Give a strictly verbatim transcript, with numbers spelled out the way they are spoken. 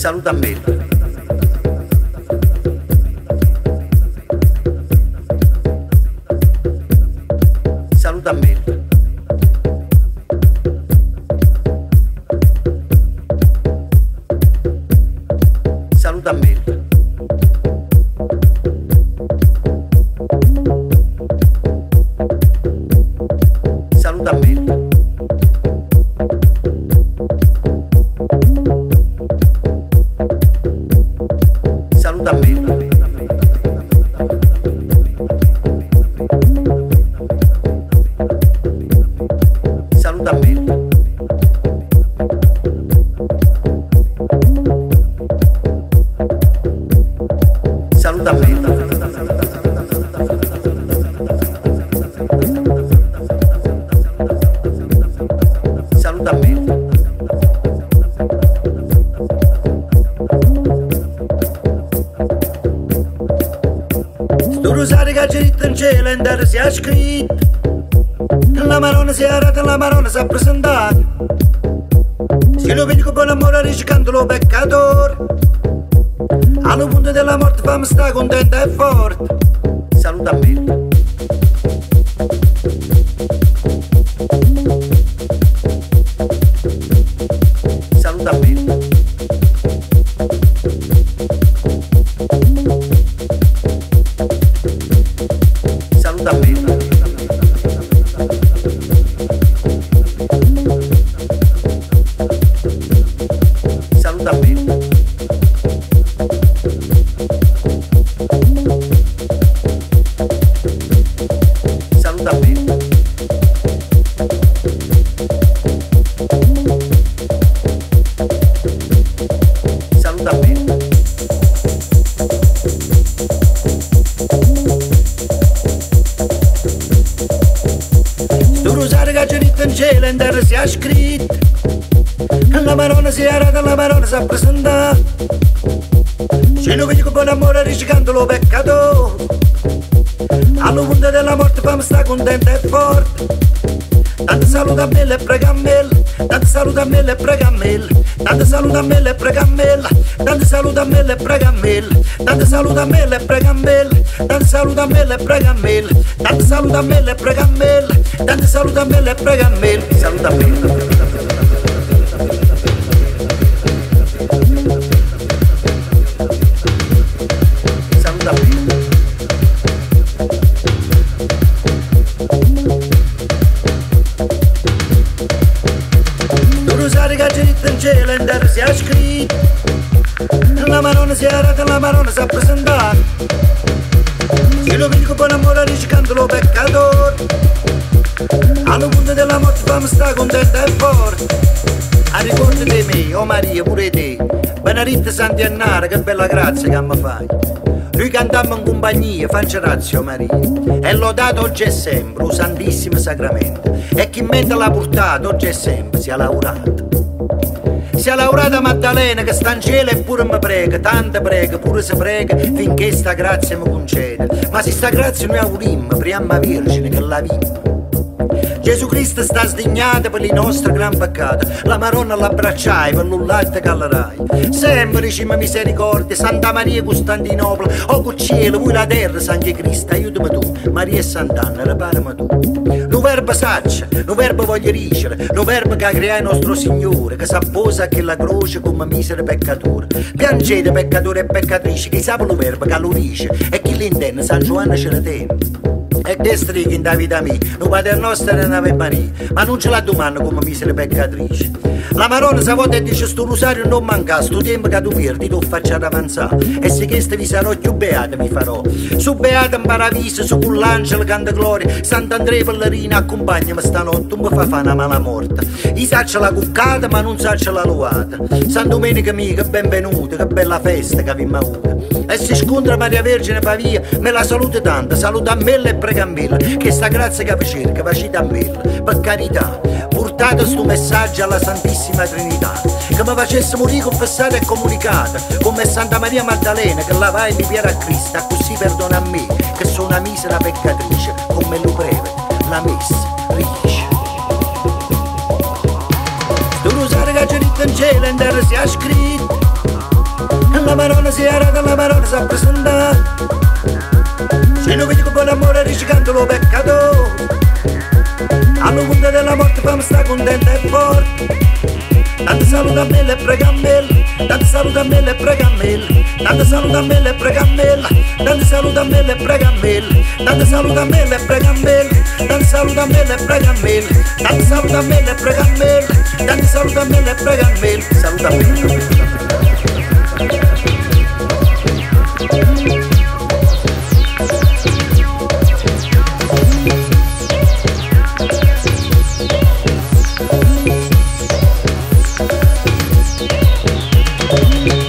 Saluta a me. Saluta a me. Saluta a me. Saluta a me. Saluta a me. Saluta a me. Saluta a me. Saluta a me. Sto rosario che c'è in cielo in terra si è scritto, la Maronna si è arata, la Maronna si è presentata. Se lo vedi con buon amore riscando lo peccatore, allo punto della morte fammi sta contenta e forte. Saluta a me. Saluta a me. Saluta a me. Saluta a me. Saluta a me. Saluta a me. Sto rosario che c'è in cielo in terra si è scritto, la Maronna si è arata, la Maronna si è presentata. Se lo vedi con buon amore riscando lo peccatore, allo punto della morte fammi sta contenta e forte. Tanto saluta a me e Pregamell, tanto saluta a me e Pregamell, tanto saluta a me e Pregamell, tanto saluta a me e Pregamell, tanto saluta a me e Pregamell, tanto saluta a me e Pregamell, tanto saluta a me e Pregamell, tanto saluta a me e Pregamell. Saluta a me. Saluta a me. Tu rosario che c'è in cielo in terra si è scritto, la Maronna si è arata, la Maronna si è presentata. Se lo vedi con buon amore riscando lo peccatore, allo punto della morte fammi sta contenta e forte. A ricordo di me, oh Maria, pure te, Benedetta Sant'Annara, che bella grazia che mi fai. Noi cantammo in compagnia, faccia razio Maria, e lodato oggi e sempre, o Santissimo Sacramento, e chi mente l'ha portato oggi e sempre, sia laureato. Sia laureata Maddalena che sta in cielo e pure mi prega, tante prega, pure se prega, finché sta grazia mi concede. Ma se sta grazia noi aurimmo, prima Vergine che la vimmo. Gesù Cristo sta sdignato per i nostri gran peccati, la Maronna l'abbracciai per l'ullatte callerai. Sempre dicimi misericordia, Santa Maria Costantinopoli, o col cielo, voi la terra, Sanche Cristo, aiutami tu, Maria e Sant'Anna, reparami tu. Lo verbo saccia, lo verbo voglio dicere, lo verbo che crea il nostro Signore, che s'apposa che la croce come misero peccatore. Piangete peccatori e peccatrici, chi sa lo verbo che lo dice, e chi l'intende, San Giovanni ce ne tiene. E destri che in vita mia, non padre nostro è una Maria, ma non ce la domanda come misere peccatrice. La Maronna sa volta e dice sto rosario non manca, sto tempo che tu perdi, tu facciate avanzare. E se questo vi sarò più beato vi farò. Su beato in paradiso, su con l'angelo canta gloria, Sant'Andrea Pellerina accompagnami stanotte, non mi fa fare una mala morta. I saccia la cuccata ma non saccia la luata. San Domenica mia, che benvenuta, che bella festa che abbiamo avuto. E si scontra Maria Vergine Pavia, me la saluta tanto, saluta a me e Pregamell, che sta grazia che vi cerca, facite a me, per carità, portate sto messaggio alla Santissima Trinità, che mi facesse morire confessata e comunicata, come Santa Maria Maddalena, che la va e mi piera a Cristo, così perdona a me, che sono una misera peccatrice, come lo breve, la messa, riesce. Sto rosario che c'è in cielo in terra si è scritto, La Marona si era, la Marona si è presentata. Se lo vedi con buon amore ricicando lo peccato, alla punta della morte fammi sta contenta e forte. Tante saluta a me le Pregamell, tante saluta a me le Pregamell, tante saluta a me le Pregamell, tante saluta a me le Pregamell, tante saluta a me le Pregamell, tante saluta a me le Pregamell, tante saluta a me le Pregamell, tante saluta a me le Pregamell, saluta a me. We'll be right back.